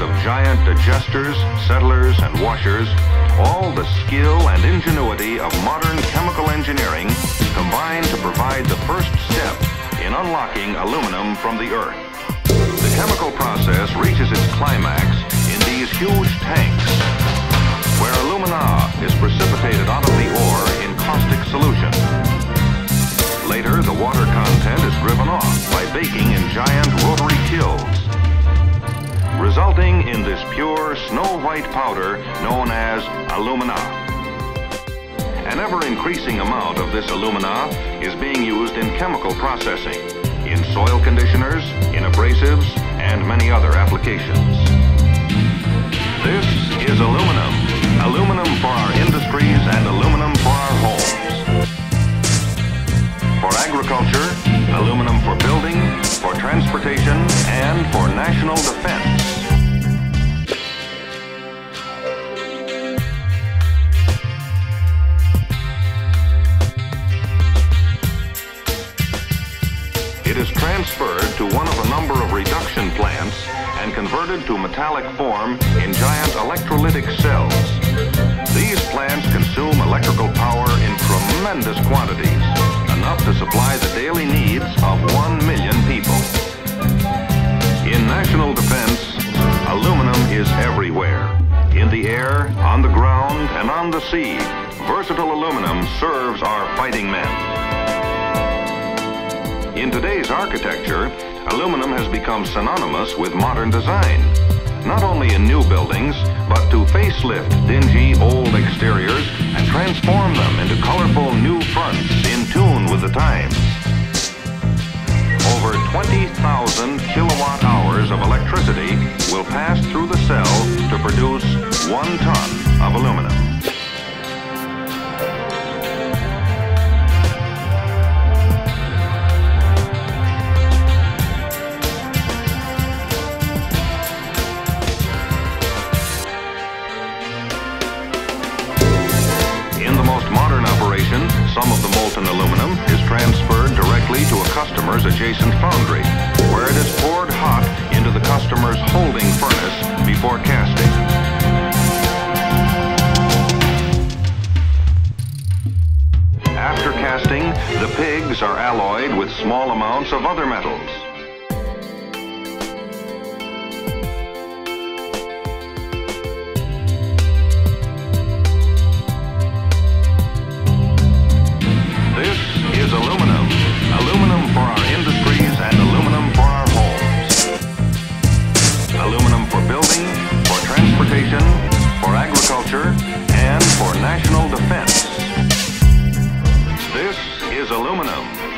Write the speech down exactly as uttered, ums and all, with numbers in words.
of giant digesters, settlers, and washers, all the skill and ingenuity of modern chemical engineering combine to provide the first step in unlocking aluminum from the earth. The chemical process reaches its climax in these huge tanks, where alumina is precipitated out of the ore in caustic solution. Later, the water content is driven off by baking in giant rotary kilns, resulting in this pure snow-white powder known as alumina. An ever-increasing amount of this alumina is being used in chemical processing, in soil conditioners, in abrasives, and many other applications. This is aluminum. Aluminum for our industries and aluminum for our homes. For agriculture, aluminum for building, for transportation, and for national defense. It is transferred to one of a number of reduction plants and converted to metallic form in giant electrolytic cells. These plants consume electrical power in tremendous quantities, enough to supply the daily needs of one million people. In national defense, aluminum is everywhere. In the air, on the ground, and on the sea, versatile aluminum serves our fighting men. In today's architecture, aluminum has become synonymous with modern design, not only in new buildings, but to facelift dingy old exteriors and transform them into colorful new fronts in tune with the times. Over twenty thousand kilowatt hours of electricity will pass through the cell to produce one ton of aluminum. Some of the molten aluminum is transferred directly to a customer's adjacent foundry, where it is poured hot into the customer's holding furnace before casting. After casting, the pigs are alloyed with small amounts of other metals. Aluminum. Aluminum for our industries and aluminum for our homes. Aluminum for building, for transportation, for agriculture, and for national defense. This is aluminum.